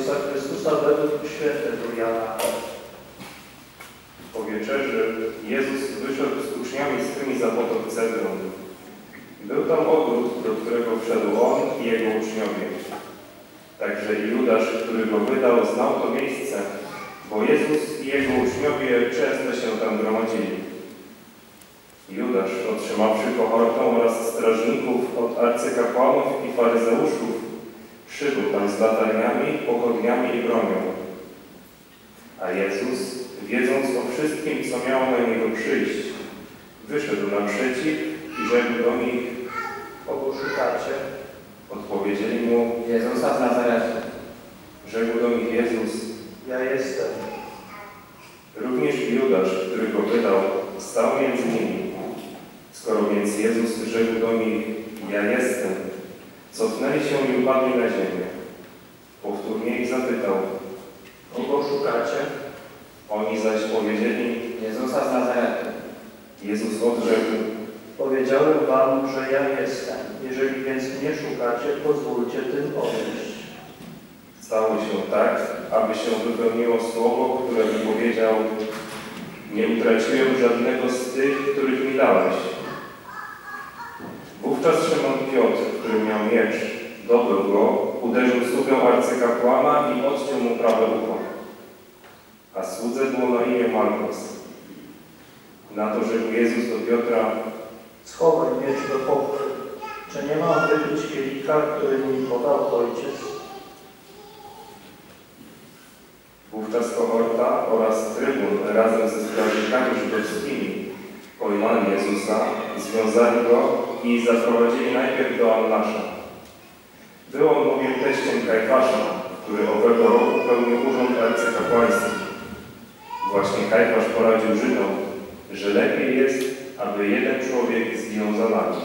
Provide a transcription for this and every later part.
Jezusa Chrystusa według świętego Jana. Po wieczerzy Jezus wyszedł z uczniami swymi za potok Cedron. Był tam ogród, do którego wszedł On i Jego uczniowie. Także i Judasz, który Go wydał, znał to miejsce, bo Jezus i Jego uczniowie często się tam gromadzili. Judasz, otrzymawszy kohortę oraz strażników od arcykapłanów i faryzeuszów, przybył tam z latarniami, pochodniami i bronią. A Jezus, wiedząc o wszystkim, co miało na Niego przyjść, wyszedł naprzeciw i rzekł do nich: Kogo szukacie? Odpowiedzieli Mu: Jezusa z Nazaretu. Rzekł do nich Jezus: Ja jestem. Również i Judasz, który Go wydał, stał między nimi. Skoro więc Jezus rzekł do nich: Ja jestem, cofnęli się i upadli na ziemię. Powtórnie ich zapytał: Kogo szukacie? Oni zaś powiedzieli: Jezusa z Nazaretu. Jezus odrzekł: Powiedziałem wam, że ja jestem. Jeżeli więc mnie szukacie, pozwólcie tym odejść. Stało się tak, aby się wypełniło słowo, które wypowiedział: Nie utraciłem żadnego z tych, których mi dałeś. Wówczas Szymon Piotr, który miał miecz, dobył go, uderzył sługę arcykapłana i odciął mu prawe ucho. A słudze było na imię Malchus. Na to rzekł Jezus do Piotra: Schowaj miecz do pochwy. Czy nie mam wypić kielicha, który mi podał Ojciec? Wówczas kohorta oraz trybun razem ze strażnikami żydowskimi pojmali Jezusa, związali Go i zaprowadzili najpierw do Annasza. Był on bowiem teściem Kajfasza, który owego roku pełnił urząd arcykapłański. Właśnie Kajfasz poradził Żydom, że lepiej jest, aby jeden człowiek zginął za nami.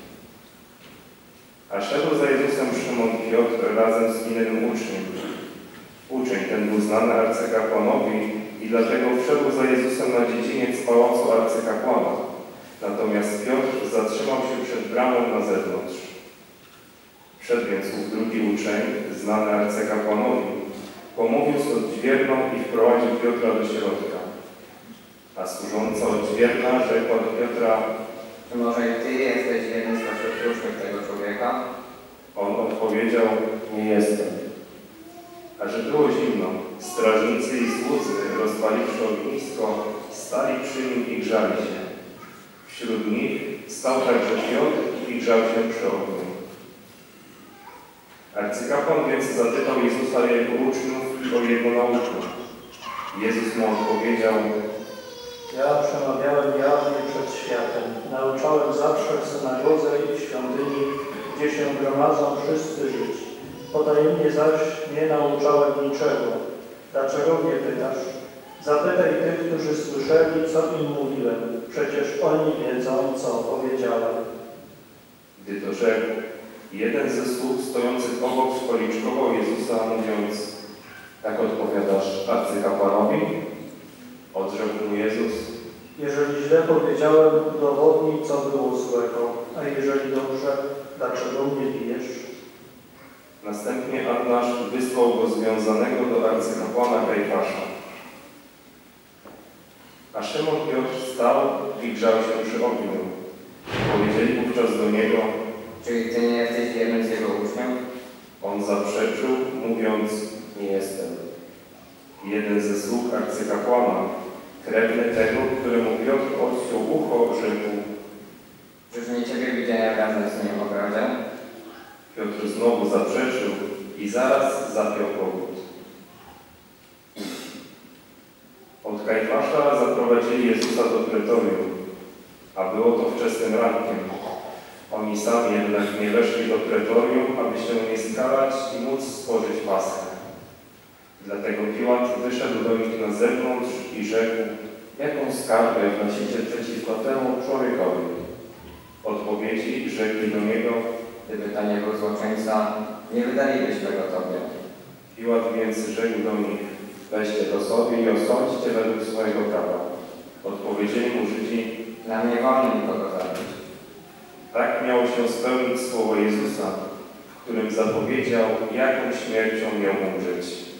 A szedł za Jezusem Szymon Piotr razem z innym uczniem. Uczeń ten był znany arcykapłanowi i dlatego wszedł za Jezusem na dziedziniec pałacu arcykapłana. Natomiast Piotr zatrzymał się przed bramą na zewnątrz. Wszedł więc ów drugi uczeń, znany arcykapłanowi, pomówił z odźwierną i wprowadził Piotra do środka. A służąca odźwierna rzekła do Piotra: Czy może i Ty jesteś jednym spośród uczniów tego człowieka? On odpowiedział: Nie jestem. A że było zimno, strażnicy i słudzy, rozpaliwszy ognisko, stali przy nim i grzali się. Wśród nich stał także Piotr i grzał się przy ogniu. Arcykapłan więc zapytał Jezusa o Jego uczniów i o Jego naukę. Jezus mu odpowiedział: Ja przemawiałem jawnie przed światem. Nauczałem zawsze w synagodze i w świątyni, gdzie się gromadzą wszyscy Żydzi. Potajemnie zaś nie nauczałem niczego. Dlaczego mnie pytasz? Zapytaj tych, którzy słyszeli, co im mówiłem. Przecież oni wiedzą, co powiedziałem. Gdy to rzekł, jeden ze sług stojących obok spoliczkował Jezusa, mówiąc: Tak odpowiadasz arcykapłanowi? Odrzekł mu Jezus: Jeżeli źle powiedziałem, udowodnij, co było złego. A jeżeli dobrze, dlaczego mnie bijesz? Następnie Annasz wysłał go związanego do arcykapłana Kajfasza. A Szymon Piotr stał i grzał się przy ogniu. Powiedzieli wówczas do niego: Czyli Ty nie jesteś jednym z Jego uczniów? On zaprzeczył, mówiąc: Nie jestem. Jeden ze sług arcykapłana, krewny tego, któremu Piotr odciął ucho, rzekł: Czyż nie Ciebie widziałem razem z nim w ogrodzie? Piotr znowu zaprzeczył i zaraz zapiął powód. Od Kajfasza zaprowadzili Jezusa do pretorium, a było to wczesnym rankiem. Oni sami jednak nie weszli do pretorium, aby się nie skarać i móc spożyć Paschę. Dlatego Piłat wyszedł do nich na zewnątrz i rzekł: Jaką skargę wnosicie przeciwko temu człowiekowi? Odpowiedzi rzekli do niego: Gdyby to nie był złoczyńca, nie wydalibyśmy go Tobie. Piłat więc rzekł do nich: Weźcie go sobie i osądźcie według swojego prawa. Odpowiedzieli mu Żydzi: Nam nie wolno nikogo zabić. Tak miało się spełnić słowo Jezusa, w którym zapowiedział, jaką śmiercią miał umrzeć.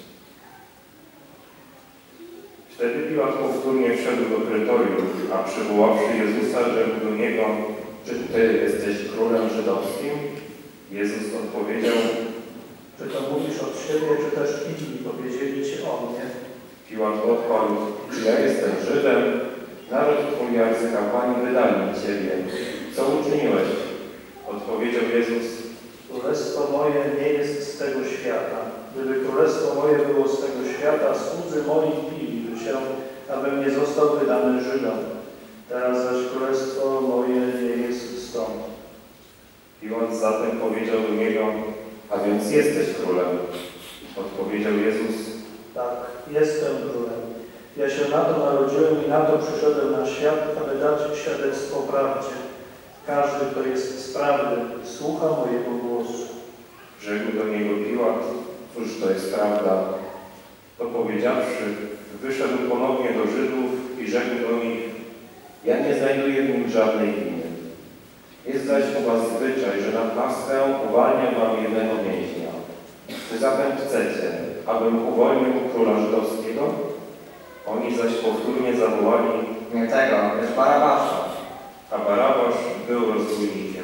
Wtedy Piłat powtórnie wszedł do pretorium, a przywoławszy Jezusa, rzekł do niego: Czy Ty jesteś królem żydowskim? Jezus odpowiedział: Czy to mówisz od siebie, czy też inni powiedzieli Ci o mnie? Piłat odparł: Czy ja jestem Żydem? Naród Twój i arcykapłani wydali Ciebie. Co uczyniłeś? Odpowiedział Jezus: Królestwo moje nie jest z tego świata. Gdyby królestwo moje było z tego świata, słudzy moi biliby się, abym nie został wydany Żydom. Teraz zaś królestwo moje nie jest stąd. Piłat zatem powiedział do niego: A więc jesteś królem. Odpowiedział Jezus: Tak, jestem królem. Ja się na to narodziłem i na to przyszedłem na świat, aby dać świadectwo prawdzie. Każdy, kto jest z prawdy, słucha mojego głosu. Rzekł do niego Piłat: Cóż to jest prawda? To powiedziawszy, wyszedł ponownie do Żydów i rzekł do nich: Ja nie znajduję w nim żadnej winy. Jest zaś u was zwyczaj, że na Paschę uwalniam wam jednego więźnia. Czy zatem chcecie, abym uwolnił króla żydowskiego? Oni zaś powtórnie zawołali, Nie tego, lecz Barabasza. a Barabasz był rozbójnikiem.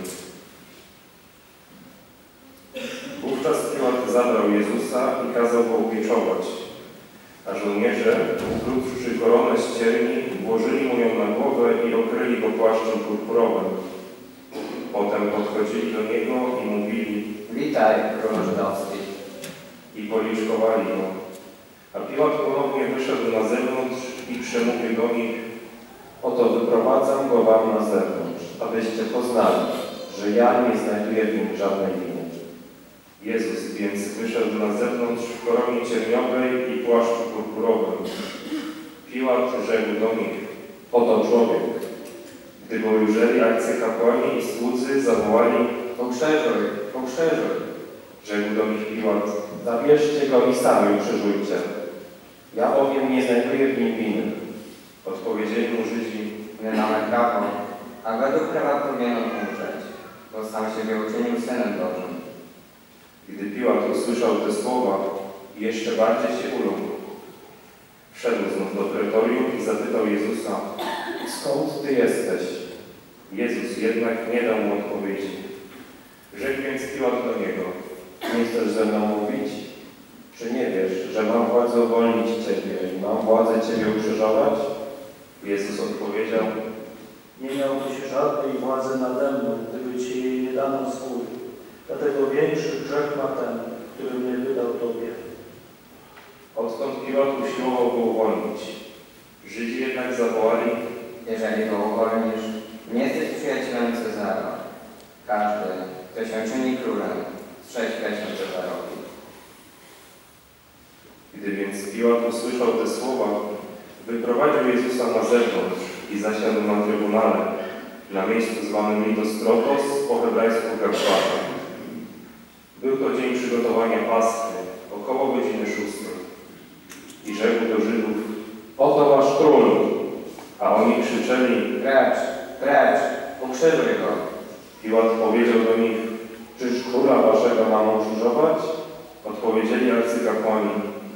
Wówczas Piłat zabrał Jezusa i kazał go upieczować, a żołnierze, ukrótwszy koronę z cierni, włożyli mu ją na głowę i okryli go płaszczem purpurowym. Potem podchodzili do niego i mówili: Witaj, królu żydowski. i policzkowali go. A Piłat ponownie wyszedł na zewnątrz i przemówił do nich: Oto wyprowadzam go wam na zewnątrz, abyście poznali, że ja nie znajduję w nim żadnej winy. Jezus więc wyszedł na zewnątrz w koronie cierniowej i płaszczu purpurowym. Piłat rzekł do nich: Oto człowiek. Gdy go ujrzeli arcykapłani i słudzy, zawołali: Pokrzyżuj, pokrzyżuj. Rzekł do nich Piłat: Zabierzcie go i sami ukrzyżujcie. Ja bowiem nie znajduję w nim winy. Odpowiedzieli mu Żydzi: My mamy prawo, a według prawa powinien umrzeć, bo sam siebie uczynił Synem Bożym. Gdy Piłat usłyszał te słowa, jeszcze bardziej się uląkł. Wszedł znów do pretorium i zapytał Jezusa: Skąd Ty jesteś? Jezus jednak nie dał mu odpowiedzi. Rzekł więc Piłat do niego: Nie chcesz ze mną mówić? Czy nie wiesz, że mam władzę uwolnić Ciebie i mam władzę Ciebie ukrzyżować? Jezus odpowiedział: Nie miałbyś żadnej władzy nade mną, gdyby Ci jej nie dano z góry. Dlatego większy grzech ma ten, który mnie wydał Tobie. Odtąd Piłat usiłował go uwolnić. Żydzi jednak zawołali: Jeżeli go uwolnisz, nie jesteś przyjacielem Cezara. Każdy, kto się czyni królem, strzeż się Cezarowi. Gdy więc Piłat usłyszał te słowa, wyprowadził Jezusa na zewnątrz i zasiadł na trybunale, na miejscu zwanym Litostrotos, po hebrajsku Gabata. Był to dzień przygotowania Paschy, około godziny 6. I rzekł do Żydów: Oto wasz król. a oni krzyczeli. Precz, precz, ukrzyżuj go. Piłat powiedział do nich: Czyż króla waszego mam ukrzyżować? odpowiedzieli arcykapłani.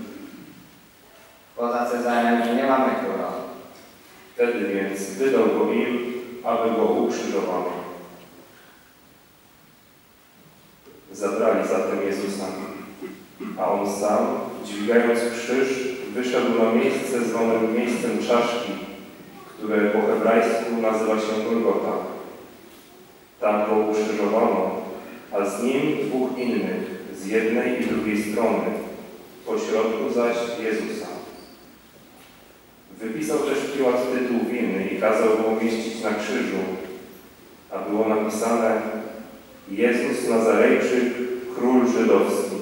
Poza Cezarem nie mamy króla. Wtedy więc wydał go im, aby go ukrzyżowano. Zabrali zatem Jezusa, a on sam, dźwigając krzyż, wyszedł na miejsce zwane miejscem czaszki, które po hebrajsku nazywa się Golgota. Tam go ukrzyżowano, a z nim dwóch innych, z jednej i drugiej strony, pośrodku zaś Jezusa. Wypisał też Piłat tytuł winy i kazał go umieścić na krzyżu, a było napisane: Jezus Nazarejczyk, król żydowski.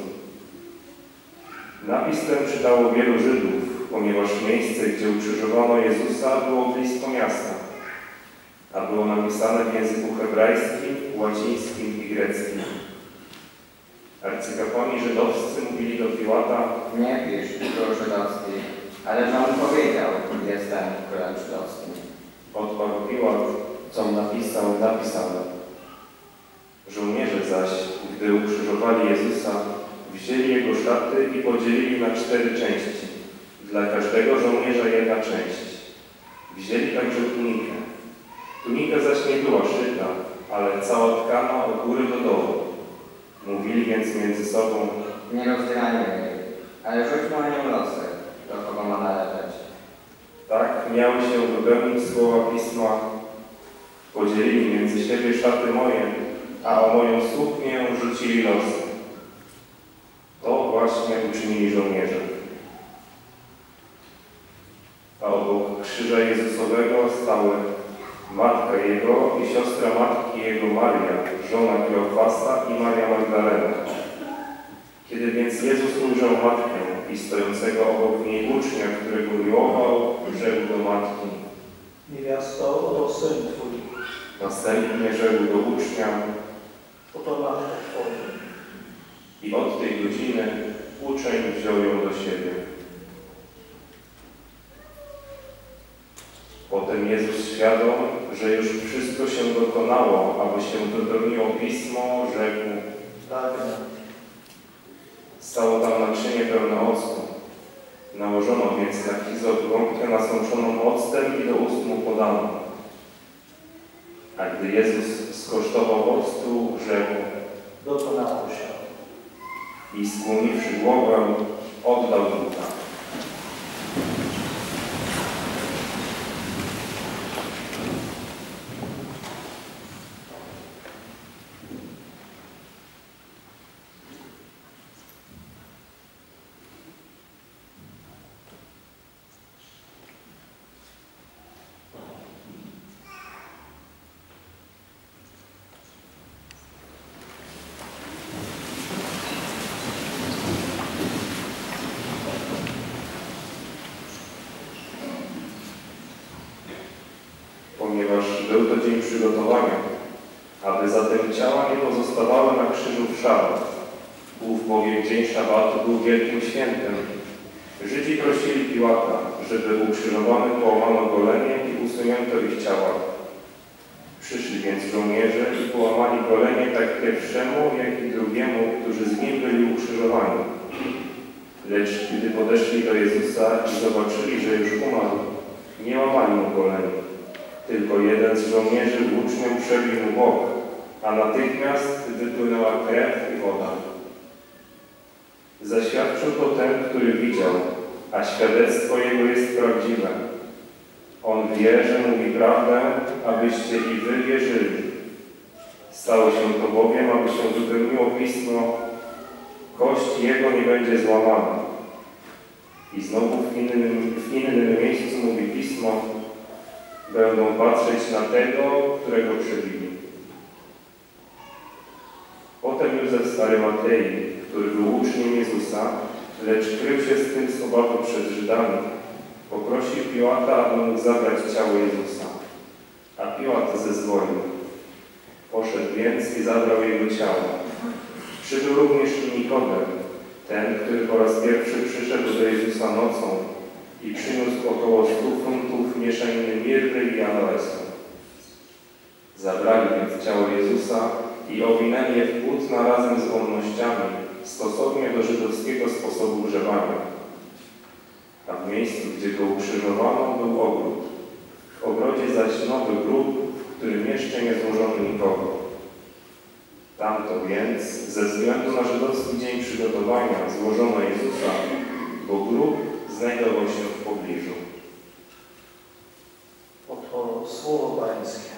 Napis ten czytało wielu Żydów, ponieważ miejsce, gdzie ukrzyżowano Jezusa, było blisko miasta, a było napisane w języku hebrajskim, łacińskim i greckim. Arcykapłani żydowscy mówili do Piłata: Nie pisz, król żydowski, ale że on powiedział, jestem królem żydowskim. Odparł Piłat: Co napisał, napisane. Żołnierze zaś, gdy ukrzyżowali Jezusa, wzięli jego szaty i podzielili na 4 części, Dla każdego żołnierza jedna część. Wzięli także tunikę. Tunika zaś nie była szyta, ale cała tkana od góry do dołu. Mówili więc między sobą: Nie rozdzierajmy jej, ale rzućmy na nią losy, do kogo ma należeć. Tak miały się wypełnić słowa Pisma: podzielili między siebie szaty moje, a o moją suknię rzucili losy. To właśnie uczynili żołnierze. A obok krzyża Jezusowego stały matka Jego i siostra matki Jego Maria, żona Kleofasa i Maria Magdalena. Kiedy więc Jezus ujrzał matkę i stojącego obok niej ucznia, którego miłował, rzekł do matki: Niewiasto, oto syn Twój, Następnie rzekł do ucznia: oto matka Twoja. I od tej godziny uczeń wziął ją do siebie. Potem Jezus, świadom, że już wszystko się dokonało, aby się wypełniło Pismo, rzekł: Pragnę. Stało tam naczynie pełne octu. Nałożono więc na hizop gąbkę nasączoną octem i do ust mu podano. A gdy Jezus skosztował octu, rzekł: Dokonało się. I skłoniwszy głowę, oddał ducha. Ponieważ był to dzień przygotowania, aby zatem ciała nie pozostawały na krzyżu w szabat. Ów bowiem dzień szabatu był wielkim świętem. Żydzi prosili Piłata, żeby ukrzyżowanych połamano golenie i usunięto ich ciała. Przyszli więc żołnierze i połamali golenie tak pierwszemu, jak i drugiemu, którzy z nim byli ukrzyżowani. Lecz gdy podeszli do Jezusa i zobaczyli, że już umarł, nie łamali mu goleni. Tylko jeden z żołnierzy włócznią przebił mu bok, a natychmiast wypłynęła krew i woda. Zaświadczył to ten, który widział, a świadectwo jego jest prawdziwe. On wie, że mówi prawdę, abyście i wy wierzyli. Stało się to bowiem, aby się wypełniło Pismo: kość jego nie będzie złamana. I znowu w innym miejscu mówi Pismo: będą patrzeć na tego, którego przebili. Potem Józef z Arymatei, który był uczniem Jezusa, lecz krył się z tym z obawy przed Żydami, poprosił Piłata, aby mógł zabrać ciało Jezusa. A Piłat zezwolił. Poszedł więc i zabrał jego ciało. Przybył również i Nikodem, ten, który po raz pierwszy przyszedł do Jezusa nocą i przyniósł około 100 funtów mieszaniny mirry i aloesu. Zabrali więc ciało Jezusa i owinęli je w płótna razem z wonnościami, stosownie do żydowskiego sposobu grzebania. A w miejscu, gdzie go ukrzyżowano, był ogród. W ogrodzie zaś nowy grób, w którym jeszcze nie złożono nikogo. Tamto więc, ze względu na żydowski dzień przygotowania, złożono Jezusa, bo grób znajdował się w pobliżu. Oto słowo Pańskie.